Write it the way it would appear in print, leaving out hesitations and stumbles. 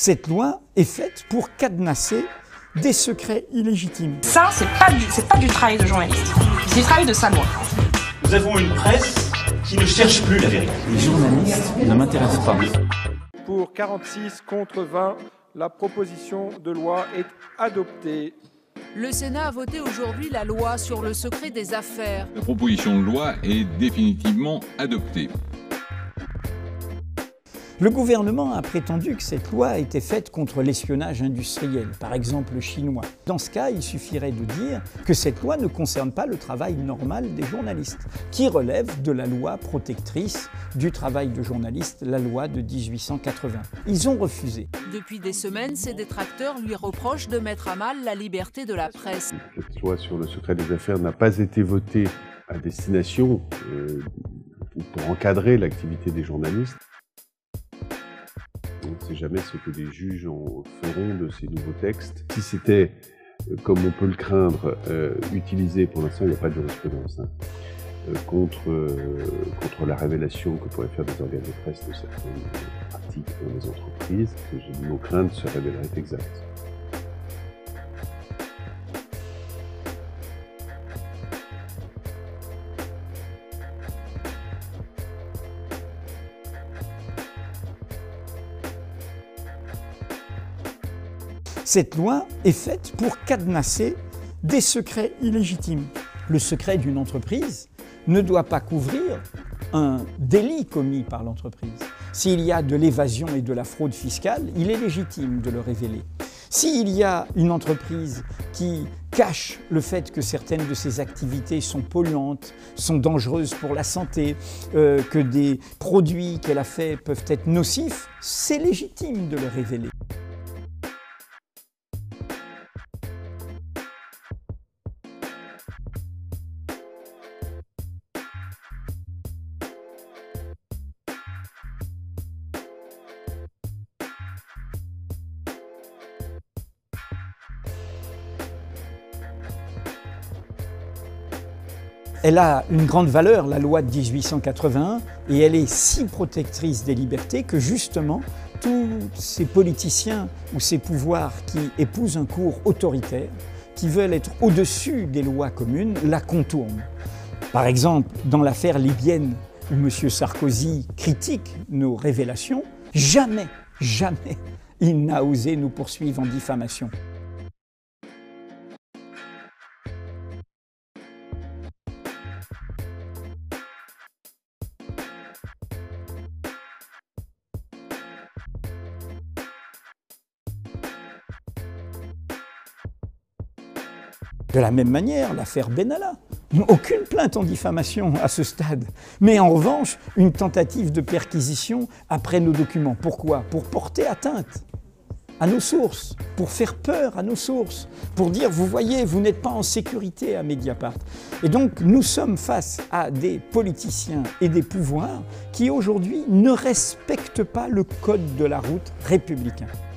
Cette loi est faite pour cadenasser des secrets illégitimes. Ça, c'est pas du travail de journaliste, c'est du travail de Samoa. Nous avons une presse qui ne cherche plus la vérité. Les journalistes ne m'intéressent pas. Pour 46 contre 20, la proposition de loi est adoptée. Le Sénat a voté aujourd'hui la loi sur le secret des affaires. La proposition de loi est définitivement adoptée. Le gouvernement a prétendu que cette loi était faite contre l'espionnage industriel, par exemple chinois. Dans ce cas, il suffirait de dire que cette loi ne concerne pas le travail normal des journalistes, qui relève de la loi protectrice du travail de journaliste, la loi de 1880. Ils ont refusé. Depuis des semaines, ses détracteurs lui reprochent de mettre à mal la liberté de la presse. Cette loi sur le secret des affaires n'a pas été votée à destination pour encadrer l'activité des journalistes. On ne sait jamais ce que les juges feront de ces nouveaux textes. Si c'était, comme on peut le craindre, utilisé, pour l'instant il n'y a pas de jurisprudence, contre la révélation que pourraient faire des organes de presse de certaines pratiques dans les entreprises, que nos craintes se révéleraient exactes. Cette loi est faite pour cadenasser des secrets illégitimes. Le secret d'une entreprise ne doit pas couvrir un délit commis par l'entreprise. S'il y a de l'évasion et de la fraude fiscale, il est légitime de le révéler. S'il y a une entreprise qui cache le fait que certaines de ses activités sont polluantes, sont dangereuses pour la santé, que des produits qu'elle a faits peuvent être nocifs, c'est légitime de le révéler. Elle a une grande valeur, la loi de 1881, et elle est si protectrice des libertés que justement, tous ces politiciens ou ces pouvoirs qui épousent un cours autoritaire, qui veulent être au-dessus des lois communes, la contournent. Par exemple, dans l'affaire libyenne, où M. Sarkozy critique nos révélations, jamais il n'a osé nous poursuivre en diffamation. De la même manière, l'affaire Benalla. Aucune plainte en diffamation à ce stade. Mais en revanche, une tentative de perquisition après nos documents. Pourquoi? Pour porter atteinte à nos sources, pour faire peur à nos sources, pour dire, vous voyez, vous n'êtes pas en sécurité à Mediapart. Et donc, nous sommes face à des politiciens et des pouvoirs qui, aujourd'hui, ne respectent pas le code de la route républicain.